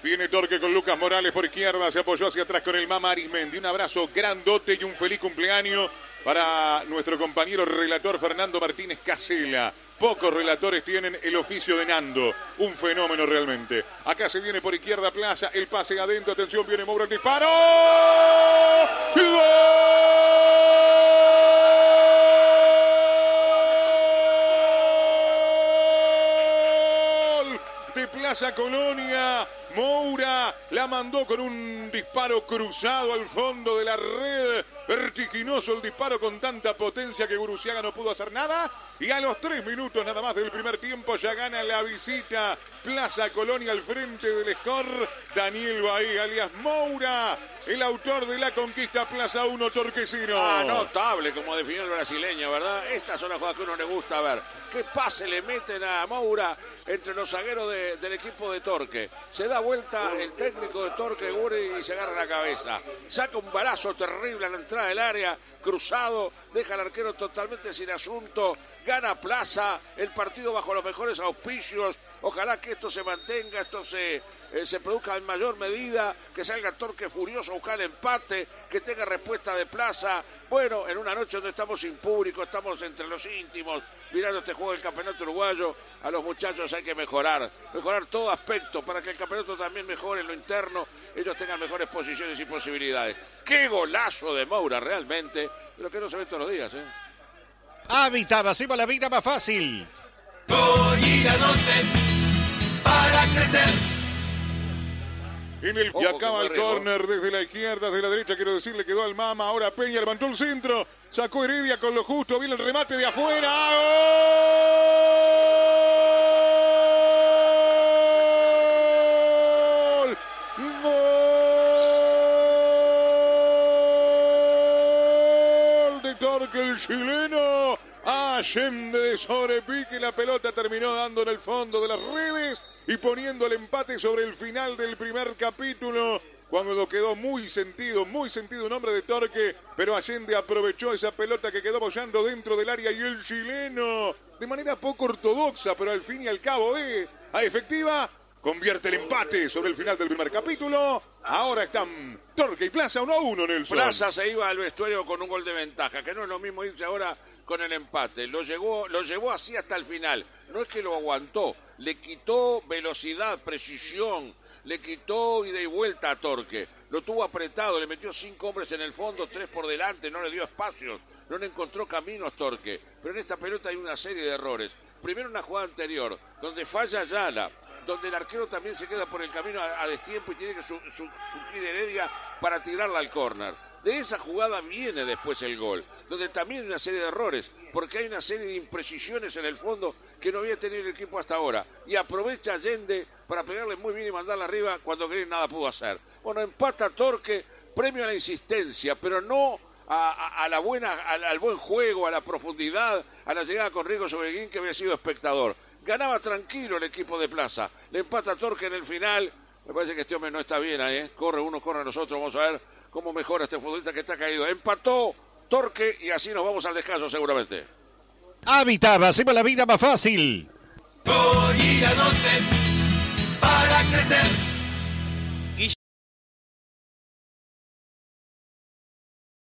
Viene Torque con Lucas Morales por izquierda, se apoyó hacia atrás con el Mama Arismendi. Un abrazo grandote y un feliz cumpleaños para nuestro compañero relator Fernando Martínez Casela. Pocos relatores tienen el oficio de Nando. Un fenómeno realmente. Acá se viene por izquierda Plaza, el pase adentro, atención, viene Moura, el disparo. ¡Gol! De Plaza Colonia. Moura la mandó con un disparo cruzado al fondo de la red. Vertiginoso el disparo con tanta potencia que Guruziaga no pudo hacer nada. Y a los 3 minutos nada más del primer tiempo ya gana la visita Plaza Colonia al frente del score. Daniel Bahía, alias Moura, el autor de la conquista. Plaza 1, Torquecino. Notable como definió el brasileño, ¿verdad? Estas son las jugadas que uno le gusta ver. ¿Qué pase le meten a Moura entre los zagueros del equipo de Torque? Se da vuelta el técnico de Torque, Guri, y se agarra la cabeza. Saca un balazo terrible a la entrada del área, cruzado, deja al arquero totalmente sin asunto. Gana Plaza, el partido bajo los mejores auspicios. Ojalá que esto se mantenga, esto se produzca en mayor medida, que salga Torque furioso a buscar el empate, que tenga respuesta de Plaza. Bueno, en una noche donde estamos sin público, estamos entre los íntimos, mirando este juego del campeonato uruguayo, a los muchachos hay que mejorar todo aspecto para que el campeonato también mejore en lo interno, ellos tengan mejores posiciones y posibilidades. ¡Qué golazo de Moura realmente! Pero que no se ve todos los días, ¿eh? Habitat, hacemos la vida más fácil. Goyila 12 para crecer. Y acaba el córner desde la izquierda, desde la derecha, quiero decir, le quedó al Mama. Ahora Peña levantó el centro, sacó Heredia con lo justo, viene el remate de afuera. ¡Gol! ¡Gol de Torque, el chileno! Allende de sobrepique, la pelota terminó dando en el fondo de las redes y poniendo el empate sobre el final del primer capítulo, cuando quedó muy sentido un hombre de Torque, pero Allende aprovechó esa pelota que quedó bollando dentro del área y el chileno, de manera poco ortodoxa, pero al fin y al cabo a efectiva, convierte el empate sobre el final del primer capítulo. Ahora están Torque y Plaza 1-1, Nelson. Plaza se iba al vestuario con un gol de ventaja, que no es lo mismo irse ahora con el empate. Lo llevó así hasta el final. No es que lo aguantó, le quitó velocidad, precisión, le quitó ida y vuelta a Torque. Lo tuvo apretado, le metió 5 hombres en el fondo, 3 por delante, no le dio espacios, no le encontró caminos Torque. Pero en esta pelota hay una serie de errores. Primero una jugada anterior, donde falla Ayala, donde el arquero también se queda por el camino a destiempo y tiene que surgir Heredia para tirarla al córner. De esa jugada viene después el gol, donde también hay una serie de errores, porque hay una serie de imprecisiones en el fondo que no había tenido el equipo hasta ahora. Y aprovecha Allende para pegarle muy bien y mandarla arriba cuando Green nada pudo hacer. Bueno, empata Torque, premio a la insistencia, pero no al buen juego, a la profundidad, a la llegada con Rigo sobre Green, que había sido espectador. Ganaba tranquilo el equipo de Plaza, le empata Torque en el final. Me parece que este hombre no está bien ahí, corre uno, corre nosotros, vamos a ver cómo mejora este futbolista que está caído. Empató Torque y así nos vamos al descanso seguramente. Habitat, hacemos la vida más fácil. Goyila 12 para crecer.